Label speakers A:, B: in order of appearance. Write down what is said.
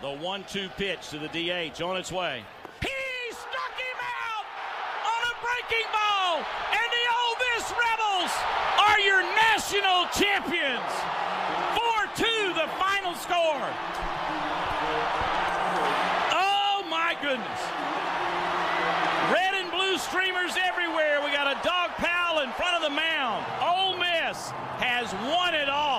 A: The 1-2 pitch to the DH on its way. He struck him out on a breaking ball, and the Ole Miss Rebels are your national champions. 4-2 the final score. Oh my goodness. Red and blue streamers everywhere. We got a dog pal in front of the mound. Ole Miss has won it all.